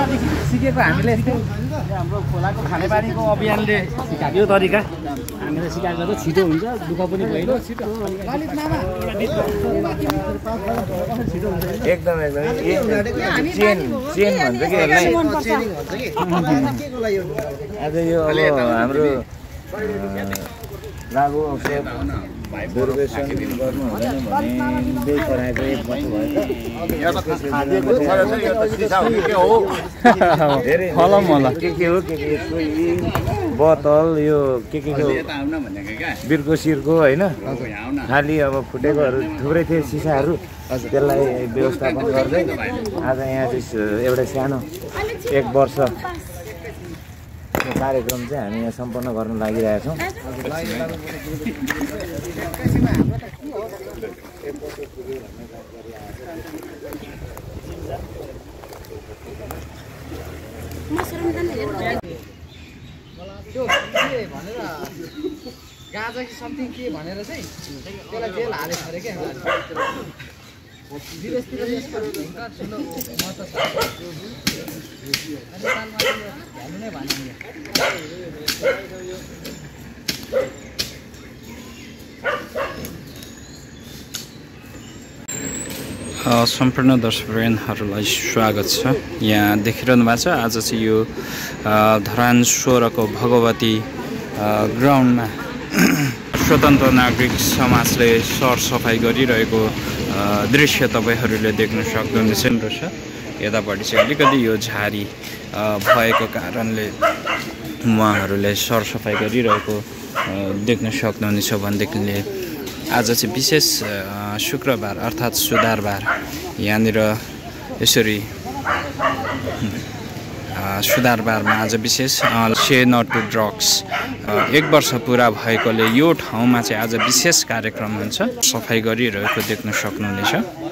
खोलादेखि सिकेको हामीले हाम्रो खोलाको खानेपानीको अभियानले सिकायो यो तरिका हामीले सिकाएको त छिटो हुन्छ दुःख पनि भएन छिटो एकदम चेन भन्छ कि यसलाई आज यो अब हाम्रो लागु अवसर दुर्वेशन गर्नु हुँदैन भने दुई पराएको एक वर्ष भयो फलम होला के हो बोतल यो के बिर्को सिर्को होइन खाली अब फुटेकोहरू थुप्रै थिए सिसाहरू त्यसलाई व्यवस्थापन गर्दै आज यहाँ चाहिँ एउटा सानो एक वर्ष कार्यक्रम चाहिँ हामी यहाँ सम्पन्न गर्न लागिरहेका छौँ। गाजा कि समथिङ के भनेर चाहिँ त्यसलाई जेल हालेको अरे क्या विदेशतिर यसको ठुलो महत्त्व छ भन्नु नै भन्नु सम्पूर्ण दर्शकवृन्दहरूलाई स्वागत छ। यहाँ देखिरहनु भएको छ आज चाहिँ यो धरान 16 को भगवती ग्राउन्डमा स्वतन्त्र नागरिक समाजले सरसफाई गरिरहेको दृश्य तपाईहरूले देख्न सक्नुहुनेछ। यतापट्टि चाहिँ अलिकति यो झारी भएको कारणले उहाँहरूले सरसफाई गरिरहेको देख्न सक्नुहुनेछ भनेदेखिले आज चाहिँ विशेष शुक्रबार अर्थात् सुधारबार यहाँनिर यसरी सुधारबारमा आज विशेष से नट टु ड्रग्स 1 वर्ष पुरा भएकोले यो ठाउँमा चाहिँ आज विशेष कार्यक्रम हुन्छ सफाई गरिरहेको देख्न सक्नुहुनेछ।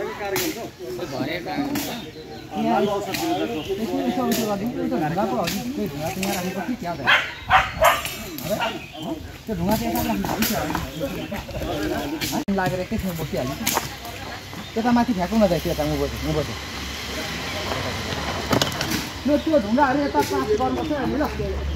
लागेर एकैछिन बसिहाल्यो त्यता माथि फ्याँकौँ न त त्यता म बसेँ त्यो ढुङ्गाहरू यता पास गर्नुपर्छ नि ल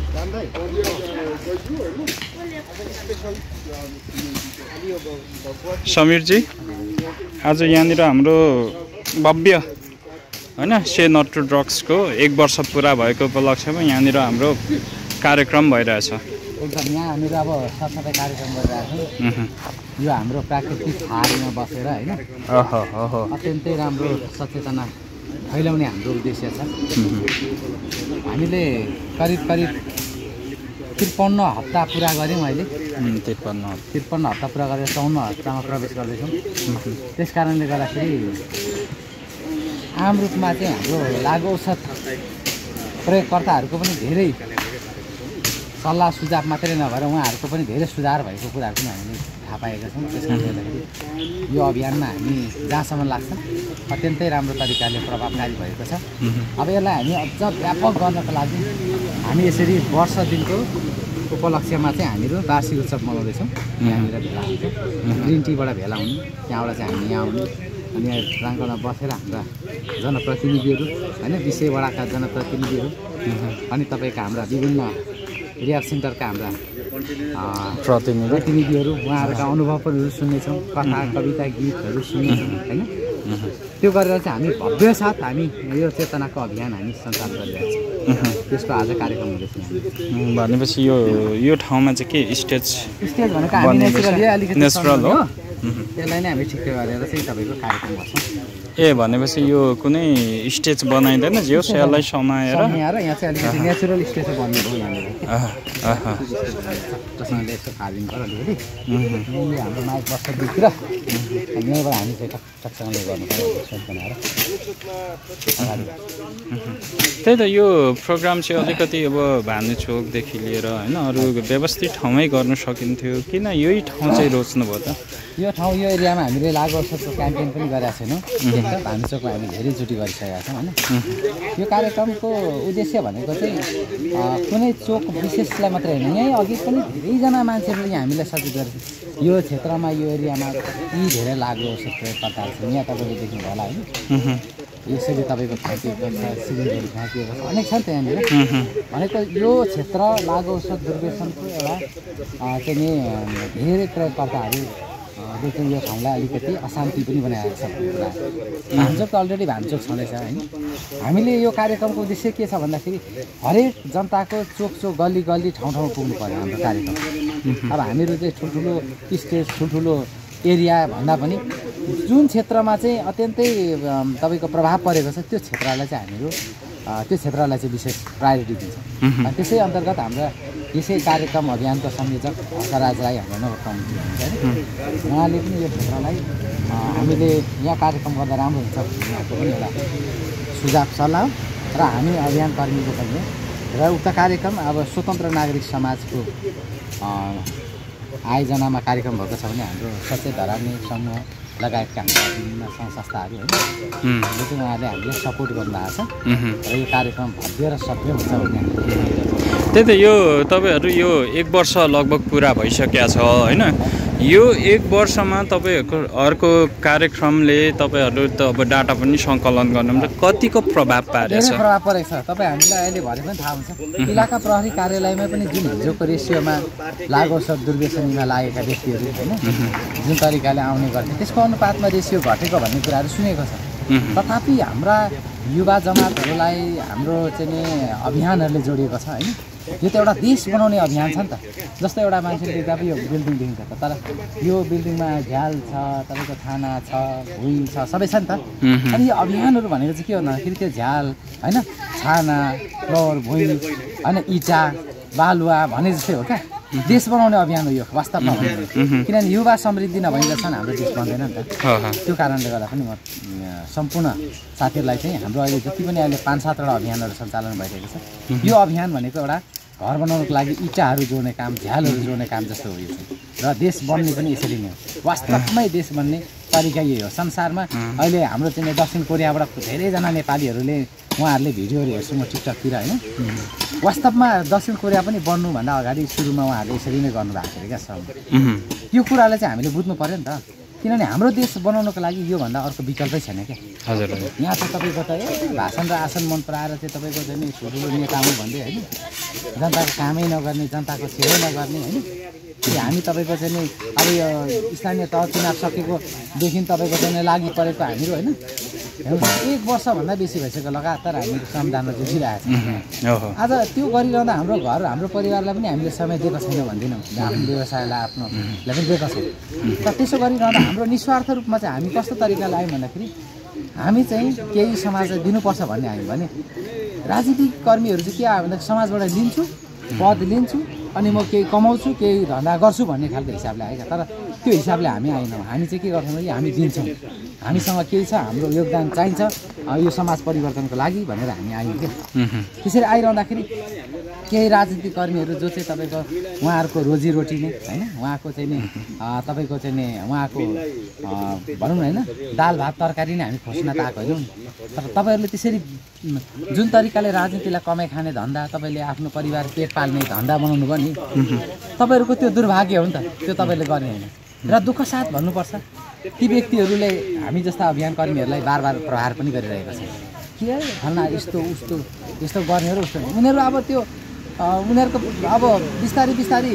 समीरजी आज यहाँनिर हाम्रो भव्य हैन से नट टु ड्रग्सको 1 वर्ष पुरा भएको उपलक्ष्यमा यहाँनिर हाम्रो कार्यक्रम भइरहेछ। एकदम यहाँ हामीहरू अब सरसफाइ कार्यक्रम गरिरहेको छौँ। यो हाम्रो प्राकृतिक हारमा बसेर होइन अत्यन्तै राम्रो सचेतना फैलाउने हाम्रो उद्देश्य छ। हामीले करिब 53 हप्ता पुरा गऱ्यौँ अहिले 53 हप्ता पुरा गरेर 54 हप्तामा प्रवेश गर्दैछौँ। त्यस कारणले गर्दाखेरि आम रूपमा चाहिँ हाम्रो लागु औषध प्रयोगकर्ताहरूको पनि धेरै सल्लाह सुझाव मात्रै नभएर उहाँहरूको पनि धेरै सुधार भएको कुराहरू पनि हामीले थाहा पाएका छौँ। त्यस कारणले गर्दाखेरि यो अभियानमा हामी जहाँसम्म लाग्छ अत्यन्तै राम्रो तरिकाले प्रभावकारी भएको छ। अब यसलाई हामी अझ व्यापक गर्नको लागि हामी यसरी वर्ष दिनको उपलक्ष्यमा चाहिँ हामीहरू वार्षिक उत्सव मनाउँदैछौँ। यहाँनिर भेला हुन्छ ग्रिन टीबाट भेला हुने त्यहाँबाट चाहिँ हामी यहाँ आउने अनि यहाँ प्राङ्गणमा बसेर हाम्रा जनप्रतिनिधिहरू होइन विषयवटाका जनप्रतिनिधिहरू अनि तपाईँका हाम्रा विभिन्न रिहाब सेन्टरका हाम्रा प्रतिनिधिहरू उहाँहरूका अनुभवहरू सुन्नेछौँ, कथा कविता गीतहरू सुन्नेछौँ होइन। त्यो गरेर चाहिँ हामी भव्य साथ हामी यो चेतनाको अभियान हामी सञ्चालन गरिरहेको छौँ। त्यसको आज कार्यक्रम हुँदैछ। भनेपछि यो ठाउँमा चाहिँ के स्टेज भनेको हामी नेचुरल हो त्यसलाई नै हामी ठिक गरेर चाहिँ तपाईँको कार्यक्रम गर्छौँ। ए भनेपछि यो कुनै स्टेज बनाइँदैन जे होस् यसलाई समाएर यहाँ चाहिँ अलिकति नेचुरल स्टेज बन्ने हो यहाँनिर जसले यसो फार्मिङ गर अलिकति यहाँले हाम्रो माइक बस्छ दुईतिर अनि यहीँबाट हामी चाहिँ टकसँगले गर्नु पर्यो स्टेज बनाएर। त्यही त यो प्रोग्राम चाहिँ अलिकति अब भानुचोकदेखि लिएर होइन अरू व्यवस्थित ठाउँमै गर्न सकिन्थ्यो, किन यही ठाउँ चाहिँ रोज्नुभयो त? यो ठाउँ यो एरियामा हामीले लागु औषधको क्याम्पेन पनि गरेका छैनौँ। भानुचोकमा हामी धेरैचोटि गरिसकेका छौँ होइन। यो कार्यक्रमको उद्देश्य भनेको चाहिँ कुनै चोक विशेषलाई मात्रै होइन, यहीँ अघि पनि धेरैजना मान्छेहरूले हामीलाई सचेत गरेको यो क्षेत्रमा यो एरियामा यी धेरै लागु औषध प्रयोगकर्ताहरू छन्। यहाँ तपाईँले देख्नु होला होइन। यसरी तपाईँको फ्याँकिएको छ, सिलिन्डरहरू फ्याँकिएको छ, अनेक छ नि त यहाँनिर। भनेको यो क्षेत्र लागु औषध दुर्व्यसनको एउटा चाहिँ नि धेरै प्रयोगकर्ताहरू चाहिँ यो ठाउँलाई अलिकति अशान्ति पनि बनाएको छ कुरा। भान्चोक त अलरेडी भान्चोक छँदैछ होइन। हामीले यो कार्यक्रमको उद्देश्य के छ भन्दाखेरि हरेक जनताको चोक चोक गल्ली गल्ली ठाउँ ठाउँ पुग्नु पर्यो हाम्रो कार्यक्रम। अब हामीहरू चाहिँ ठुल्ठुलो स्टेज ठुल्ठुलो एरिया भन्दा पनि जुन क्षेत्रमा चाहिँ अत्यन्तै तपाईँको प्रभाव परेको छ त्यो क्षेत्रलाई चाहिँ हामीहरू त्यो क्षेत्रलाई चाहिँ विशेष प्रायोरिटी दिन्छौँ। त्यसै अन्तर्गत हाम्रा यसै कार्यक्रम अभियानको संयोजक हर्षराज राई हाम्रो नगरपालिका हुनुहुन्छ होइन, उहाँले पनि यो क्षेत्रलाई हामीले यहाँ कार्यक्रम गर्दा राम्रो हुन्छ उहाँको पनि एउटा सुझाव सल्लाह र हामी अभियान कर्मीको पनि र उक्त कार्यक्रम अब स्वतन्त्र नागरिक समाजको आयोजनामा कार्यक्रम भएको छ भने हाम्रो सचेत धरानी समूह लगायतका हाम्रा विभिन्न सङ्घ संस्थाहरू होइन जो चाहिँ उहाँले हामीले सपोर्ट गर्नुभएको छ र यो कार्यक्रम भव्य र सभ्य हुन्छ भन्ने। त्यही त यो तपाईँहरू यो 1 वर्ष लगभग पुरा भइसकेको छ होइन। यो 1 वर्षमा तपाईँहरूको अर्को कार्यक्रमले तपाईँहरू त अब डाटा पनि सङ्कलन गर्नु कतिको प्रभाव पारेछ? धेरै प्रभाव परेको छ। तपाईँ हामीलाई अहिले भरे पनि थाहा हुन्छ इलाका प्रहरी कार्यालयमा पनि जुन हिजोको रेसियोमा लागु औषध दुर्व्यसनीमा लागेका व्यक्तिहरू होइन जुन तरिकाले आउने गर्थे त्यसको अनुपातमा रेसियो घटेको भन्ने कुराहरू सुनेको छ। तथापि हाम्रा युवा जमातहरूलाई हाम्रो चाहिँ नि अभियानहरूले जोडिएको छ होइन। यो त एउटा देश बनाउने अभियान छ नि त। जस्तो एउटा मान्छेले देख्दा पनि यो बिल्डिङ देखिन्छ त, तर यो बिल्डिङमा झ्याल छ, तपाईँको थाना छ, भुइँ छ, सबै छ नि त। अनि यो अभियानहरू भनेको चाहिँ के हो भन्दाखेरि त्यो झ्याल होइन, छाना, फ्लोर, भुइँ होइन, इँटा बालुवा भने जस्तै हो क्या। देश बनाउने अभियान हो यो वास्तवमा भने, किनभने युवा समृद्धि नभइरहेछन् हाम्रो देश बन्दैन नि त। त्यो कारणले गर्दा पनि म सम्पूर्ण साथीहरूलाई चाहिँ हाम्रो अहिले जति पनि अहिले 5-7वटा अभियानहरू सञ्चालन भइरहेको छ यो अभियान भनेको एउटा घर बनाउनको लागि इँटाहरू जोड्ने काम, झ्यालहरू जोड्ने काम जस्तो हो यो चाहिँ। र देश बन्ने पनि यसरी नै हो। वास्तवमै देश बन्ने तरिका यही हो। संसारमा अहिले हाम्रो चाहिँ दक्षिण कोरियाबाट धेरैजना नेपालीहरूले उहाँहरूले भिडियोहरू हेर्छु म टिकटकतिर होइन। वास्तवमा दक्षिण कोरिया पनि बन्नुभन्दा अगाडि सुरुमा उहाँहरूले यसरी नै गर्नुभएको थियो क्या सर। यो कुरालाई चाहिँ हामीले बुझ्नु पऱ्यो नि त, किनभने हाम्रो देश बनाउनको लागि योभन्दा अर्को विकल्पै छैन क्या। हजुर यहाँ चाहिँ तपाईँको त भाषण र आसन मन पराएर चाहिँ तपाईँको चाहिँ नि ठुलो नेता हुँ भन्दै होइन, जनताको कामै नगर्ने, जनताको सेवै नगर्ने होइन। हामी तपाईँको चाहिँ नि अब यो स्थानीय तह चुनाव सकेकोदेखि तपाईँको चाहिँ लागि परेको हामीहरू होइन 1 वर्षभन्दा बेसी भइसक्यो लगातार हामीहरू श्रमदानमा जुझिरहेको छौँ। आज त्यो गरिरहँदा हाम्रो घर हाम्रो परिवारलाई पनि हामीले समय दिएको छैन भन्दैनौँ, आफ्नो व्यवसायलाई आफ्नोलाई पनि दिएको छौँ। तर त्यसो गरिरहँदा हाम्रो निस्वार्थ रूपमा चाहिँ हामी कस्तो तरिकाले आयौँ भन्दाखेरि हामी चाहिँ केही समाजलाई दिनुपर्छ भन्ने आयौँ भने राजनीतिक कर्मीहरू चाहिँ के आयो भन्दा समाजबाट लिन्छु, पद लिन्छु अनि म केही कमाउँछु, केही धन्दा गर्छु भन्ने खालको हिसाबले आएका। तर त्यो हिसाबले हामी आएनौँ। हामी चाहिँ के गर्छौँ भने हामी दिन्छौँ, हामीसँग केही छ, हाम्रो योगदान चाहिन्छ यो समाज परिवर्तनको लागि भनेर हामी आयौँ क्या। त्यसरी आइरहँदाखेरि केही राजनीतिक कर्मीहरू जो चाहिँ तपाईँको उहाँहरूको रोजीरोटी नै होइन, उहाँको चाहिँ नि तपाईँको चाहिँ नि उहाँको भनौँ न होइन दाल भात तरकारी नै हामी खोज्न त आएको होइनौँ। तर तपाईँहरूले त्यसरी जुन तरिकाले राजनीतिलाई कमाइ खाने धन्दा, तपाईँले आफ्नो परिवार पेट पाल्ने धन्दा बनाउनु भयो नि, तपाईँहरूको त्यो दुर्भाग्य हो नि त, त्यो तपाईँले गर्ने होइन। र दुःख साथ भन्नुपर्छ ती व्यक्तिहरूले हामी जस्ता अभियान कर्मीहरूलाई बार बार प्रहार पनि गरिरहेको छ। के भन्ना यस्तो उस्तो यस्तो गर्नेहरू उस्तो उनीहरू अब त्यो उनीहरूको अब बिस्तारै बिस्तारै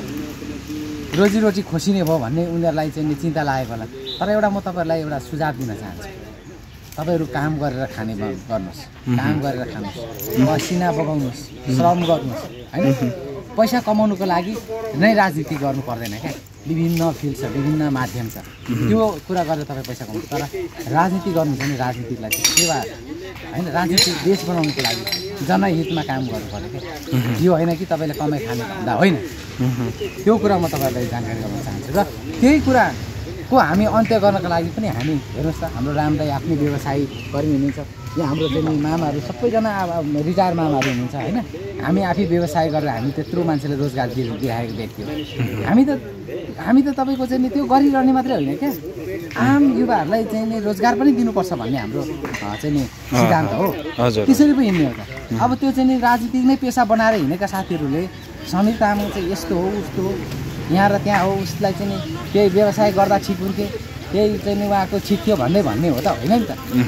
रोजीरोटी खोसिने भयो भन्ने उनीहरूलाई चाहिँ चिन्ता लागेको होला। तर एउटा म तपाईँहरूलाई एउटा सुझाव दिन चाहन्छु, तपाईँहरू काम गरेर खाने गर्नुहोस्, काम गरेर खानुहोस्, पसिना बगाउनुहोस्, श्रम गर्नुहोस् होइन। पैसा कमाउनुको लागि नै राजनीति गर्नु पर्दैन क्या। विभिन्न फिल्ड छ, विभिन्न माध्यम छ, त्यो कुरा गरेर तपाईँ पैसा कमाउनु। तर राजनीति गर्नु छ भने राजनीतिकलाई चाहिँ सेवा होइन, राजनीति देश बनाउनुको लागि जनहितमा काम गर्नु पर्यो क्या। यो होइन कि तपाईँले कमाइ खाने भन्दा होइन। त्यो कुरा म तपाईँहरूलाई जानकारी गराउन चाहन्छु। र त्यही कुराको हामी अन्त्य गर्नको लागि पनि हामी हेर्नुहोस् त हाम्रो रामदाई आफ्नै व्यवसायी कर्मी हुनुहुन्छ, यहाँ हाम्रो चाहिँ मामाहरू सबैजना अब रिटायर मामाहरू हुनुहुन्छ होइन। हामी आफै व्यवसाय गरेर हामी त्यत्रो मान्छेले रोजगार दिइरहेको व्यक्ति हो। हामी त तपाईँको चाहिँ नि त्यो गरिरहने मात्रै होइन क्या, आम युवाहरूलाई चाहिँ नि रोजगार पनि दिनुपर्छ भन्ने हाम्रो चाहिँ नि सिद्धान्त हो। त्यसरी पो हिँड्ने हो त। अब त्यो चाहिँ नि राजनीतिक नै पेसा बनाएर हिँडेका साथीहरूले समीर तामाङ चाहिँ यस्तो हो उस्तो हो यहाँ र त्यहाँ हो, उसलाई चाहिँ नि केही व्यवसाय गर्दा ठिक हुन्थ्यो, केही चाहिँ नि उहाँको ठिक थियो भन्ने हो त होइन नि त।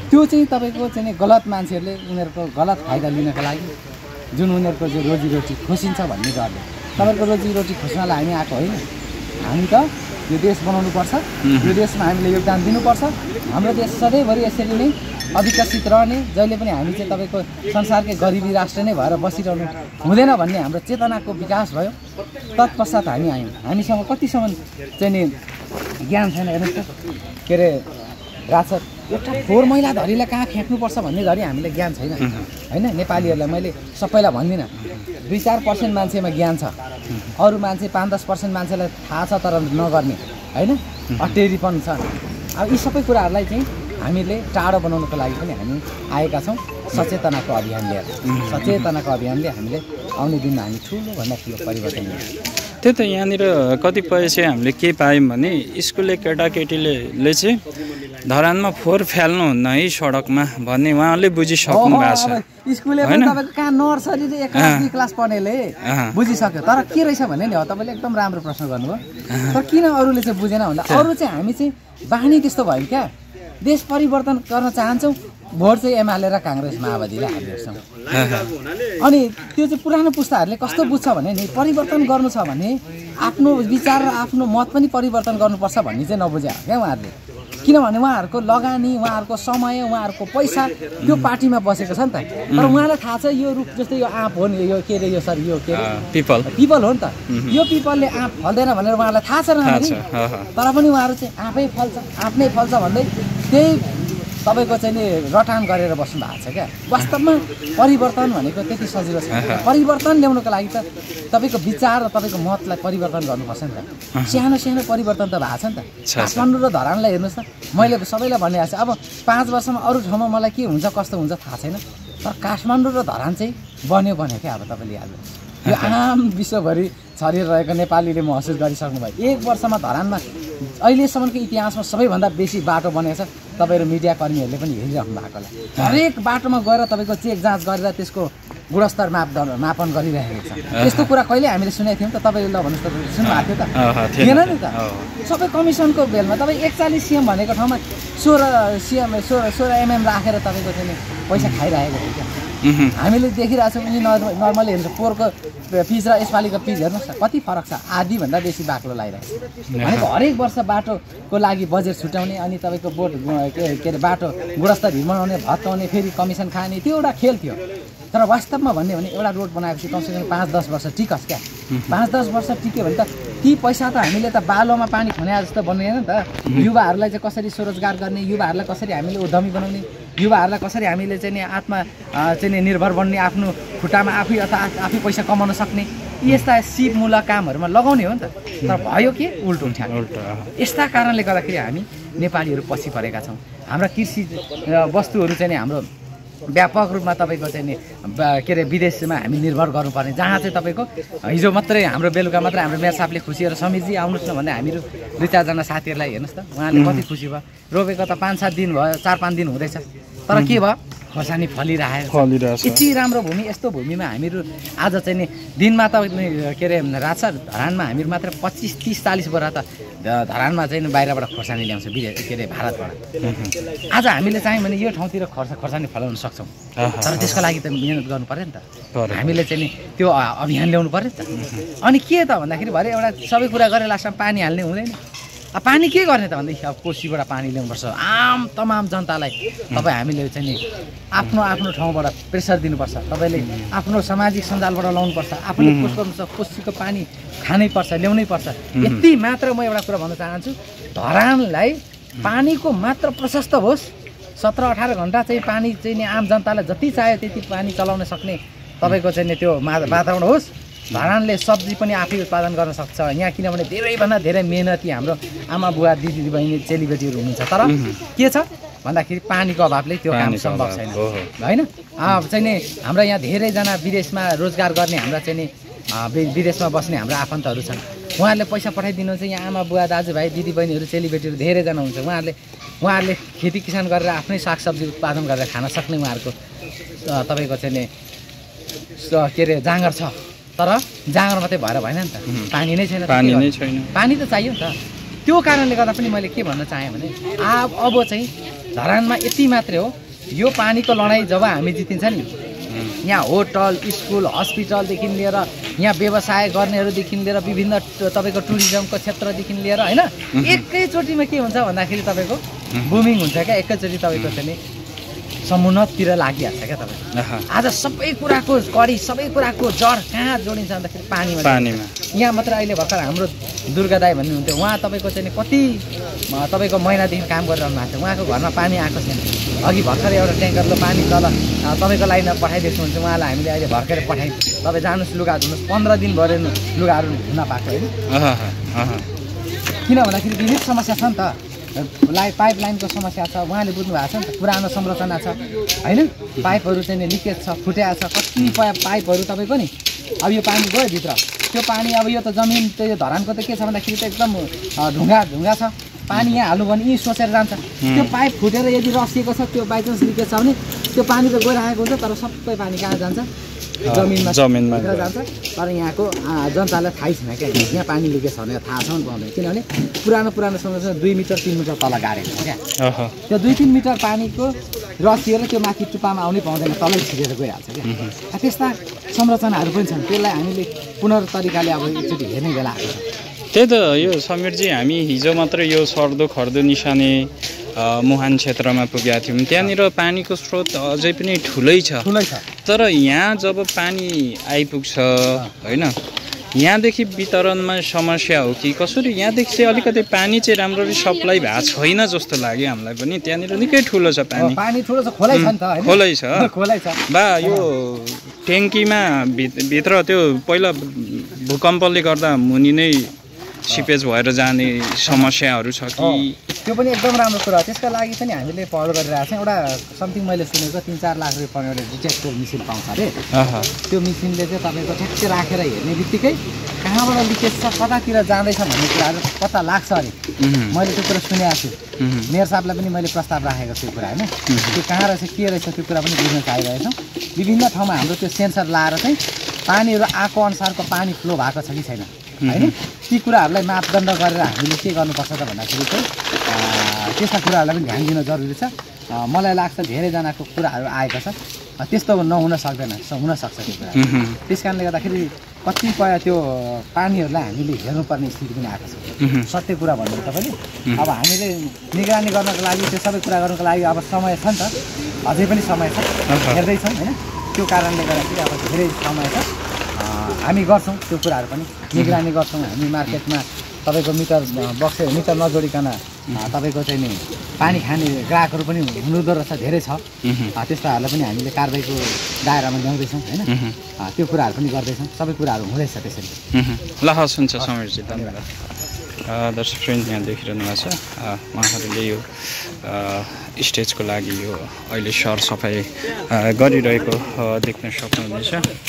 त्यो चाहिँ तपाईँको चाहिँ गलत मान्छेहरूले उनीहरूको गलत फाइदा लिनको लागि जुन उनीहरूको जो रोजीरोटी खोसिन्छ भन्ने डरले तपाईँको रोजीरोटी खोस्नलाई हामी आएको होइन। हामी त यो देश बनाउनुपर्छ, यो देशमा हामीले योगदान दिनुपर्छ। हाम्रो देश सधैँभरि यसरी नै अविकसित रहने, जहिले पनि हामी चाहिँ तपाईँको संसारकै गरिबी राष्ट्र नै भएर बसिरहनु हुँदैन भन्ने हाम्रो चेतनाको विकास भयो। तत्पश्चात हामी आयौँ। हामीसँग कतिसम्म चाहिँ नि ज्ञान छैन हेर्नुहोस् त, के अरे राजद एउटा फोहोर मैला धरीलाई कहाँ फ्याँक्नुपर्छ भन्ने धरी हामीले ज्ञान छैन होइन। नेपालीहरूलाई मैले सबैलाई भन्दिनँ, 2-4% मान्छेमा ज्ञान छ, अरू मान्छे 5-10% मान्छेलाई थाहा छ तर नगर्ने होइन, अटेरीपन छ। अब यी सबै कुराहरूलाई चाहिँ हामीले टाढो बनाउनको लागि पनि हामी आएका छौँ सचेतनाको अभियान लिएर। सचेतनाको अभियानले हामीले आउने दिनमा हामी ठुलोभन्दा ठुलो परिवर्तन ल्याउँछौँ। त्यही त यहाँनिर कतिपय चाहिँ हामीले के पायौँ भने स्कुलले केटाकेटीले चाहिँ धरानमा फोहोर फाल्नुहुन्न है सडकमा भन्ने उहाँले बुझिसक्नु भएको छ। स्कुलले पनि तपाईँको कहाँ नर्सरी र 1 क्लास पढ्नेले बुझिसक्यो। तर के रहेछ भने नि हो, तपाईँले एकदम राम्रो प्रश्न गर्नुभयो। तर किन अरूले चाहिँ बुझेन भन्दा अरू चाहिँ हामी चाहिँ बानी त्यस्तो भयो क्या, देश परिवर्तन गर्न चाहन्छौँ, भोट चाहिँ एमाले र काङ्ग्रेस माओवादीलाई हालिदिन्छौँ। अनि त्यो चाहिँ पुरानो पुस्ताहरूले कस्तो बुझ्छ भने नि परिवर्तन गर्नु छ भने आफ्नो विचार र आफ्नो मत पनि परिवर्तन गर्नुपर्छ भन्ने चाहिँ नबुझ्या हो क्या उहाँहरूले। किनभने उहाँहरूको लगानी, उहाँहरूको समय, उहाँहरूको पैसा त्यो पार्टीमा बसेको छ नि त। तर उहाँलाई थाहा छ यो रुख जस्तै यो आँप हो नि, यो के अरे यो सर यो के पिपल हो नि त, यो पिपलले आँप फल्दैन भनेर उहाँलाई थाहा छ राम्ररी। तर पनि उहाँहरू चाहिँ आँपै फल्छ, आँप नै फल्छ भन्दै त्यही तपाईँको चाहिँ नि रटान गरेर बस्नु भएको छ क्या। वास्तवमा परिवर्तन भनेको त्यति सजिलो छ। परिवर्तन ल्याउनको लागि त तपाईँको विचार र तपाईँको मतलाई परिवर्तन गर्नुपर्छ नि त। सानो सानो परिवर्तन त भएको छ नि त। काठमाडौँ र धरानलाई हेर्नुहोस् त, मैले सबैलाई भनिरहेको छु। अब 5 वर्षमा अरू ठाउँमा मलाई के हुन्छ कस्तो हुन्छ थाहा छैन, तर काठमाडौँ र धरान चाहिँ बन्यो क्या। अब तपाईँले याद गर्नुहोस्, यो आम विश्वभरि छरिएर रहेको नेपालीले महसुस गरिसक्नु भयो। 1 वर्षमा धरानमा अहिलेसम्मको इतिहासमा सबैभन्दा बेसी बाटो बनेको छ। तपाईँहरू मिडियाकर्मीहरूले पनि हेरिराख्नु भएको होला। हरेक बाटोमा गएर तपाईँको चेक जाँच गरेर त्यसको गुणस्तर मापन गरिरहेको छ। त्यस्तो कुरा कहिले हामीले सुनेको थियौँ त? तपाईँले ल भन्नुहोस् त, सुन्नुभएको थियो त? थिएन नि त। सबै कमिसनको बेलमा तपाईँ 41 CM भनेको ठाउँमा 16 mm राखेर तपाईँको चाहिँ पैसा खाइरहेको थियो क्या। हामीले देखिरहेको छौँ। यी नर्मली हेर्नु पोहोरको पिच र यसपालिको पिच हेर्नुहोस् न कति फरक छ, आधीभन्दा बेसी बाक्लो लगाइरहेको छ। भनेको हरेक वर्ष बाटोको लागि बजेट छुट्याउने, अनि तपाईँको बोट के अरे बाटो गुणस्तर हिर्माउने, भत्काउने, फेरि कमिसन खाने, त्यो एउटा खेल थियो। तर वास्तवमा भन्यो भने एउटा रोड बनाएपछि कमसेकम 5-10 वर्ष टिकोस् क्या। 5-10 वर्ष टिक्यो भने त ती पैसा त हामीले त बालोमा पानी खने जस्तो बन्दैन नि त। युवाहरूलाई चाहिँ कसरी स्वरोजगार गर्ने, युवाहरूलाई कसरी हामीले उद्यमी बनाउने, युवाहरूलाई कसरी हामीले चाहिँ आत्मा चाहिँ निर्भर बन्ने, आफ्नो खुट्टामा आफै पैसा कमाउन सक्ने, यस्ता सिपमूलक कामहरूमा लगाउने हो नि त। तर भयो के उल्टो ठ्याक। यस्ता कारणले गर्दाखेरि हामी नेपालीहरू पछि परेका छौँ। हाम्रा कृषि वस्तुहरू चाहिँ हाम्रो व्यापक रूपमा तपाईँको चाहिँ नि के अरे विदेशमा हामी निर्भर गर्नुपर्ने, जहाँ चाहिँ तपाईँको हिजो मात्रै हाम्रो बेलुका मात्रै हाम्रो मेयर साहबले खुसी र समीरजी आउनुहोस् न भन्दा हामीहरू 2-4 जना साथीहरूलाई हेर्नुहोस् त, उहाँले कति खुसी भयो। रोपेको त 5-7 दिन भयो, 4-5 दिन हुँदैछ, तर के भयो खोर्सानी फलिरहेको छ। यति राम्रो भूमि, यस्तो भूमिमा हामीहरू आज चाहिँ नि दिनमा त के अरे राछ धरानमा हामीहरू मात्र 25-30-40 बोरा त धरानमा चाहिँ बाहिरबाट खोर्सानी ल्याउँछ, के अरे भारतबाट। आज हामीले चाह्यौँ भने यो ठाउँतिर खोर्सानी फलाउन सक्छौँ, तर त्यसको लागि त मिहिनेत गर्नु पऱ्यो नि त। हामीले चाहिँ नि त्यो अभियान ल्याउनु पऱ्यो नि त। अनि के त भन्दाखेरि भरे एउटा सबै कुरा गरेर लास्टमा पानी हाल्ने हुँदैन। अब पानी के गर्ने त भन्दाखेरि अब कोसीबाट पानी ल्याउनुपर्छ। तमाम जनतालाई तपाईँ हामीले चाहिँ नि आफ्नो ठाउँबाट प्रेसर दिनुपर्छ। तपाईँले आफ्नो सामाजिक सञ्जालबाट लाउनुपर्छ, आफूले पोस्ट गर्नुपर्छ, कोसीको पानी खानै पर्छ, ल्याउनै पर्छ। यति मात्र म एउटा कुरा भन्न चाहन्छु, धरानलाई पानीको मात्र प्रशस्त होस्, 17-18 घन्टा चाहिँ पानी चाहिँ नि आम जनतालाई जति चाह्यो त्यति पानी चलाउन सक्ने तपाईँको चाहिँ नि त्यो वातावरण होस्। धरानले सब्जी पनि आफै उत्पादन गर्न सक्छ यहाँ, किनभने धेरैभन्दा धेरै मेहनती हाम्रो आमा बुवा दिदी बहिनी चेलीबेटीहरू हुनुहुन्छ। तर के छ भन्दाखेरि पानीको अभावले त्यो काम सम्भव छैन होइन। चाहिँ नि हाम्रा यहाँ धेरैजना विदेशमा रोजगार गर्ने हाम्रा चाहिँ नि विदेशमा बस्ने हाम्रा आफन्तहरू छन्, उहाँहरूले पैसा पठाइदिनुहुन्छ। यहाँ आमा बुवा दाजुभाइ दिदी बहिनीहरू चेलीबेटीहरू धेरैजना हुन्छ, उहाँहरूले खेती किसान गरेर आफ्नै सागसब्जी उत्पादन गरेर खान सक्ने उहाँहरूको तपाईँको चाहिँ नि के अरे जाँगर छ। तर जाँगर मात्रै भएर भएन नि त, पानी नै छैन। पानी त चाहियो नि त। त्यो कारणले गर्दा पनि मैले के भन्न चाहेँ भने अब चाहिँ धरानमा यति मात्रै हो, यो पानीको लडाइँ जब हामी जितिन्छ नि, यहाँ होटल, स्कुल, हस्पिटलदेखि लिएर यहाँ व्यवसाय गर्नेहरूदेखि लिएर विभिन्न तपाईँको टुरिज्मको क्षेत्रदेखि लिएर होइन, एकैचोटिमा के हुन्छ भन्दाखेरि तपाईँको बुमिङ हुन्छ क्या, एकैचोटि तपाईँको चाहिँ नि समुन्नततिर लागिहाल्छ क्या तपाईँको। आज सबै कुराको कडी, सबै कुराको जड कहाँ जोडिन्छ भन्दाखेरि पानीमा। यहाँ मात्र अहिले भर्खर हाम्रो दुर्गा दाई भन्नुहुन्थ्यो, उहाँ तपाईँको चाहिँ कति तपाईँको महिनादेखि काम गरिरहनु भएको थियो, उहाँको घरमा पानी आएको छैन। अघि भर्खर एउटा ट्याङ्करले पानी तल तपाईँको लाइनमा पठाइदिएको हुन्छ, उहाँलाई हामीले अहिले भर्खरै पठायौँ। तपाईँ जानुहोस् लुगा धुनुहोस्, 15 दिन भएर लुगाहरू धुन पाएको होइन। किन भन्दाखेरि विविध समस्या छ नि त, पाइप लाइनको समस्या छ, उहाँले बुझ्नु भएको छ नि त, पुरानो संरचना छ होइन, पाइपहरू चाहिँ लिकेज छ, फुटेको छ, कतिपय पाइपहरू तपाईँको नि। अब यो पानी गयो भित्र, त्यो पानी अब यो त जमिन त्यो धरानको त के छ भन्दाखेरि त एकदम ढुङ्गा छ, पानी यहाँ हाल्नु भने यहीँ सोचेर जान्छ। त्यो पाइप फुटेर यदि रसिएको छ, त्यो बाइचान्स लिकेज छ भने त्यो पानी त गइरहेको हुन्छ, तर सबै पानी कहाँ जान्छ? जमिनमा जान्छ। तर यहाँको जनतालाई थाहै छैन क्या, यहाँ पानी लिकेज छ भने थाहा छ नि पाउँदैन, किनभने पुरानो संरचना 2 मिटर 3 मिटर तल गाडेको छ क्या। त्यो 2-3 मिटर पानीको रसिएर त्यो माथि टुप्पामा आउनै पाउँदैन, तलै छिरेर गइहाल्छ क्या। त्यस्ता संरचनाहरू पनि छन्, त्यसलाई हामीले पुनर्तरिकाले अब एकचोटि हेर्ने बेला आएको छ। त्यही त यो समीरजी, हामी हिजो मात्र यो सर्दो खर्दो निशाने मुहान क्षेत्रमा पुगेका थियौँ, त्यहाँनिर पानीको स्रोत अझै पनि ठुलै छ। तर यहाँ जब पानी आइपुग्छ होइन, यहाँदेखि वितरणमा समस्या हो कि कसरी? यहाँदेखि चाहिँ अलिकति पानी चाहिँ राम्ररी सप्लाई भएको छैन जस्तो लाग्यो हामीलाई पनि। त्यहाँनिर निकै ठुलो छ पानी ठुलो छ, खोलै छ नि त, खोलै छ बा। यो ट्याङ्कीमा भित्र त्यो पहिला भूकम्पले गर्दा मुनि नै सिपेज भएर जाने समस्याहरू छ कि? त्यो पनि एकदम राम्रो कुरा हो। त्यसका लागि चाहिँ हामीले पहल गरिरहेको छौँ। एउटा समथिङ मैले सुनेको 3-4 लाख रुपियाँ पर्ने एउटा डिटेक्टर मेसिन पाउँछ अरे। त्यो मेसिनले चाहिँ तपाईँको ठ्याक्कै राखेर हेर्ने बित्तिकै कहाँबाट लिकेज छ, कतातिर जाँदैछ भन्ने कुराहरू पत्ता लाग्छ अरे। मैले त्यो कुरा सुनेको छु, मेयर साहबलाई पनि मैले प्रस्ताव राखेको छु कुरा होइन। त्यो कहाँ रहेछ के रहेछ त्यो कुरा पनि बुझ्न चाहिरहेछौँ। विभिन्न ठाउँमा हाम्रो त्यो सेन्सर लाएर चाहिँ पानीहरू आएको अनुसारको पानी फ्लो भएको छ कि छैन होइन, ती कुराहरूलाई मापदण्ड गरेर हामीले के गर्नुपर्छ त भन्दाखेरि चाहिँ त्यस्ता कुराहरूलाई पनि ध्यान दिन जरुरी छ। मलाई लाग्छ धेरैजनाको कुराहरू आएको छ, त्यस्तो नहुन सक्दैन, हुनसक्छ त्यो कुरा। त्यस कारणले गर्दाखेरि कतिपय त्यो पानीहरूलाई हामीले हेर्नुपर्ने स्थिति पनि आएको छ। सत्य कुरा भन्नु तपाईँले, अब हामीले निगरानी गर्नको लागि त्यो सबै कुरा गर्नको लागि अब समय छ नि त, अझै पनि समय छ, हेर्दैछौँ होइन। त्यो कारणले गर्दाखेरि अब धेरै समय छ, हामी गर्छौँ त्यो कुराहरू पनि निगरानी गर्छौँ। हामी मार्केटमा तपाईँको मिटर नजोडिकन तपाईँको चाहिँ नि पानी खाने ग्राहकहरू पनि हुनुहुँदो रहेछ, धेरै छ। त्यस्ताहरूलाई पनि हामीले कारबाहीको दायरामा ल्याउँदैछौँ होइन। त्यो कुराहरू पनि गर्दैछौँ, सबै कुराहरू हुँदैछ त्यसरी। ल हस्, हुन्छ समीरजी, धन्यवाद। दर्शकवृन्द यहाँ देखिरहनु भएको छ, उहाँहरूले यो स्टेजको लागि यो अहिले सरसफाइ गरिरहेको देख्न सक्नुहुनेछ।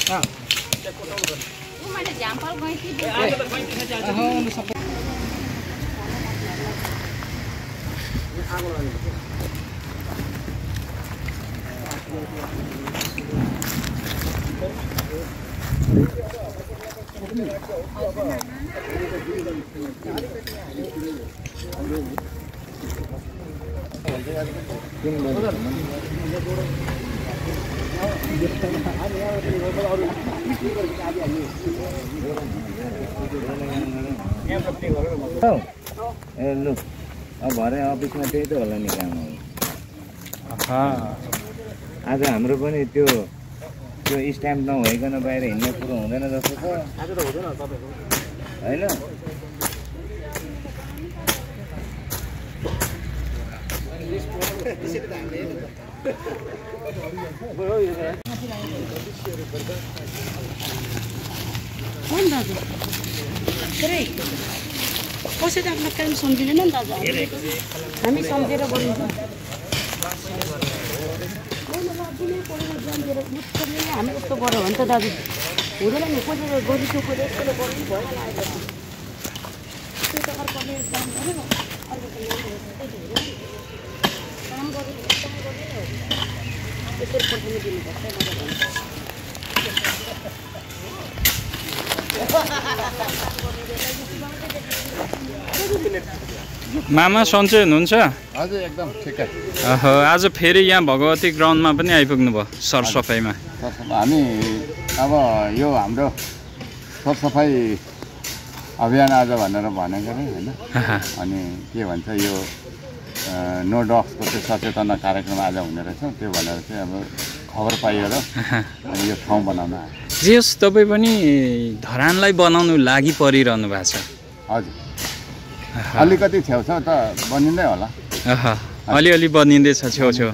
ए लु, अब भरे अफिसमा त्यही त होला नि काम। आज हाम्रो पनि त्यो स्ट्याम्प नभइकन बाहिर हिँड्ने कुरो हुँदैन जस्तो छ। आज त हुँदैन तपाईँको होइन। कसैले आफ्नो काम सम्झिँदैन नि दाजु, हामी सम्झेर गरिन्छौँ। हामी यस्तो गऱ्यो भने त दाजु हुँदैन नि, कसैले गरिसक्यो यसले गर्नु भएन लागेको त्यो त अर्कोले काम गर्यो, अर्को काम गर्यो यसरी पठाउनु दिनुपर्छ। मामा सन्चै हुनुहुन्छ? हजुर एकदम ठिकै। आज फेरि यहाँ भगवती ग्राउन्डमा पनि आइपुग्नु भयो सरसफाइमा। हामी अब यो हाम्रो सरसफाइ अभियान आज भनेर भनेको नि होइन, अनि के भन्छ यो नो डग्सको चाहिँ सचेतना कार्यक्रम आज हुने रहेछ, त्यो भनेर चाहिँ अब खबर पाइयो र अनि यो ठाउँ बनाउन आयो। जे होस् तपाईँ पनि धरानलाई बनाउनु लागि परिरहनु भएको छ। हजुर अलिकति छेउछाउ त बनिँदै होला, अलिअलि बनिँदैछ छेउछेउ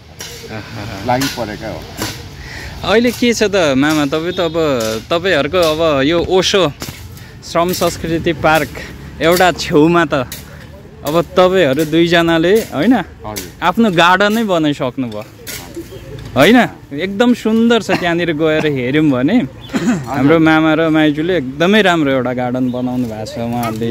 लागि परेकै हो। अहिले के छ त मामा, तपाईँ त अब तपाईँहरूको अब यो ओसो श्रम संस्कृति पार्क एउटा छेउमा त अब तपाईँहरू दुईजनाले होइन आफ्नो गार्डनै बनाइसक्नु भयो होइन। एकदम सुन्दर छ, त्यहाँनिर गएर हेऱ्यौँ भने हाम्रो मामा र माइजूले एकदमै राम्रो एउटा गार्डन बनाउनु भएको छ उहाँहरूले।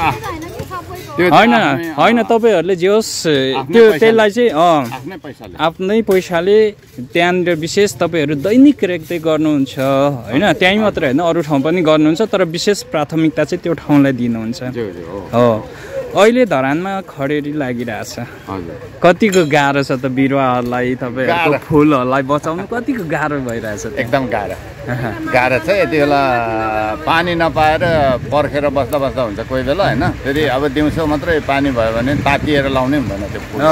होइन होइन तपाईँहरूले जे होस् त्यो त्यसलाई चाहिँ आफ्नै पैसाले त्यहाँनिर विशेष तपाईँहरू दैनिक रेखदेख गर्नुहुन्छ होइन, त्यहीँ मात्रै होइन अरू ठाउँ पनि गर्नुहुन्छ, तर विशेष प्राथमिकता चाहिँ त्यो ठाउँलाई दिनुहुन्छ हो। अहिले धरानमा खडेरी लागिरहेछ, कतिको गाह्रो छ त बिरुवाहरूलाई तपाईँहरूको फुलहरूलाई बचाउनु, कतिको गाह्रो भइरहेछ? एकदम गाह्रो छ। यति बेला पानी नपाएर पर्खेर बस्दा बस्दा हुन्छ कोही बेला होइन, फेरि अब दिउँसो मात्रै पानी भयो भने तातिएर लाउनै हुँदैन त्यो फुल,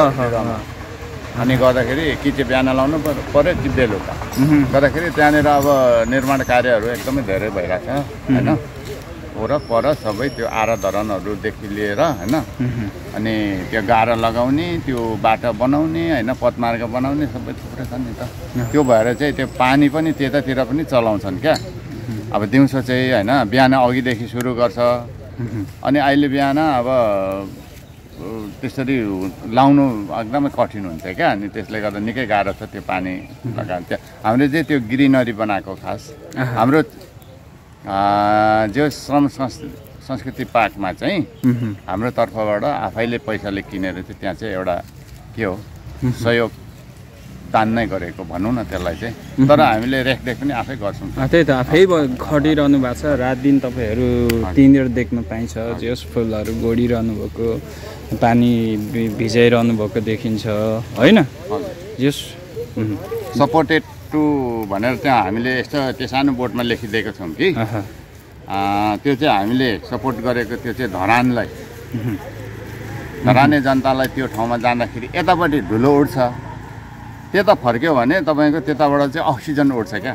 अनि गर्दाखेरि कि चाहिँ बिहान लाउनु पऱ्यो कि बेलुका गर्दाखेरि त्यहाँनिर अब निर्माण कार्यहरू एकदमै धेरै भइरहेछ होइन, वरपर सबै त्यो आरा धरनहरूदेखि लिएर होइन, अनि त्यो गाह्रो लगाउने, त्यो बाटो बनाउने होइन, पथमार्ग बनाउने सबै थुप्रै छ नि त। त्यो भएर चाहिँ त्यो पानी पनि त्यतातिर पनि चलाउँछन् क्या। अब दिउँसो चाहिँ होइन बिहान अघिदेखि सुरु गर्छ, अनि अहिले बिहान अब त्यसरी लाउनु एकदमै कठिन हुन्छ क्या, अनि त्यसले गर्दा निकै गाह्रो छ त्यो पानी लगाएर। हामीले चाहिँ त्यो ग्रिनरी बनाएको खास हाम्रो जो श्रम संस्कृति पार्कमा चाहिँ हाम्रो तर्फबाट आफैले पैसाले किनेर चाहिँ त्यहाँ चाहिँ एउटा के हो सहयोग दान नै गरेको भनौँ न त्यसलाई चाहिँ, तर हामीले रेखदेख पनि आफै गर्छौँ। त्यही त आफै खटिरहनु भएको छ, रात दिन तपाईँहरू त्यहीँनिर देख्न पाइन्छ, जस फुलहरू गोडिरहनु भएको, पानी भिजाइरहनु भएको देखिन्छ होइन। जस सपोर्टेड टु भनेर त्यहाँ हामीले यस्तो त्यो सानो बोर्डमा लेखिदिएको छौँ कि त्यो चाहिँ हामीले सपोर्ट गरेको, त्यो चाहिँ धरानलाई, धराने जनतालाई त्यो ठाउँमा जाँदाखेरि यतापट्टि धुलो उड्छ, त्यता फर्क्यो भने तपाईँको त्यताबाट चाहिँ अक्सिजन उड्छ क्या।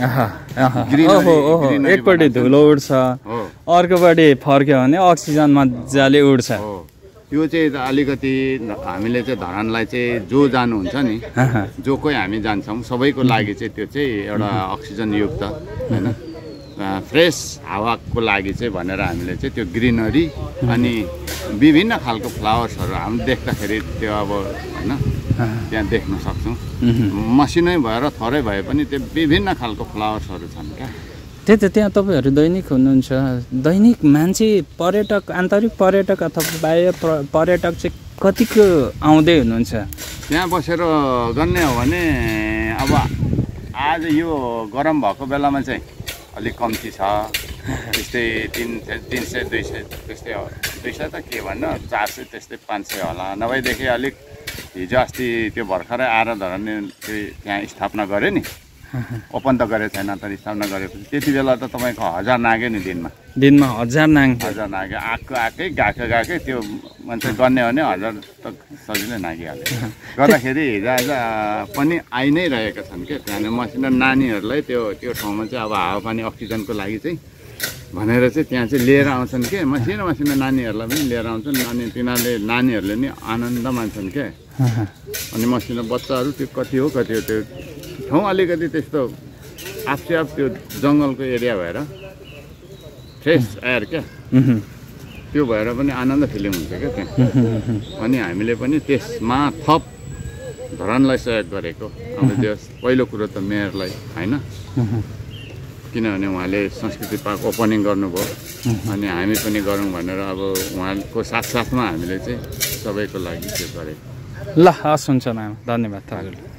एकपट्टि धुलो उड्छ, अर्कोपट्टि फर्क्यो भने अक्सिजन मजाले उड्छ। त्यो चाहिँ अलिकति हामीले चाहिँ धरानलाई चाहिँ जो जानुहुन्छ नि, जो कोही हामी जान्छौँ सबैको लागि चाहिँ त्यो चाहिँ एउटा अक्सिजनयुक्त होइन फ्रेस हावाको लागि चाहिँ भनेर हामीले चाहिँ त्यो ग्रिनरी अनि विभिन्न खालको फ्लावर्सहरू हामी देख्दाखेरि त्यो अब होइन त्यहाँ देख्न सक्छौँ। मसिनै भएर थोरै भए पनि त्यो विभिन्न खालको फ्लावर्सहरू छन् क्या। त्यही त त्यहाँ तपाईँहरू दैनिक हुनुहुन्छ, दैनिक मान्छे पर्यटक, आन्तरिक पर्यटक अथवा बाह्य पर्यटक चाहिँ कतिको आउँदै हुनुहुन्छ त्यहाँ बसेर गर्ने हो भने? अब आज यो गरम भएको बेलामा चाहिँ अलिक कम्ती छ, त्यस्तै 300 200 त्यस्तै हो। 200 त के भन्नु, 400 त्यस्तै 500 होला। नभएदेखि अलिक हिजो अस्ति त्यो भर्खरै आएर धरान त्यहाँ स्थापना गऱ्यो नि, ओपन त गरेको छैन तर स्थापना गरेपछि त्यति बेला त तपाईँको 1000 नाग्यो नि दिनमा 1000 नाग्यो। आएकै गएकै त्यो मान्छे गर्ने हो भने 1000 त सजिलै नागिहाल्यो। गर्दाखेरि हिजोआज पनि आइ नै रहेका छन् क्या त्यहाँनिर मसिनो नानीहरूलाई त्यो ठाउँमा चाहिँ अब हावापानी अक्सिजनको लागि चाहिँ भनेर चाहिँ त्यहाँ चाहिँ लिएर आउँछन् के, मसिनो नानीहरूलाई पनि लिएर आउँछन्, अनि तिनीहरूले नानीहरूले नि आनन्द मान्छन् क्या। अनि मसिनो बच्चाहरू त्यो कति हो त्यो ठाउँ अलिकति त्यस्तो आफै आफ त्यो जङ्गलको एरिया भएर फ्रेस एयर क्या, त्यो भएर पनि आनन्द फिलिङ हुन्छ क्या त्यहाँ। अनि हामीले पनि त्यसमा थप धरानलाई सहयोग गरेको। अब त्यो पहिलो कुरो त मेयरलाई होइन, किनभने उहाँले संस्कृति पार्क ओपनिङ गर्नुभयो, अनि हामी पनि गरौँ भनेर अब उहाँको साथसाथमा हामीले चाहिँ सबैको लागि त्यो गरेको। ल हस् हुन्छ म्याम, धन्यवाद हजुर।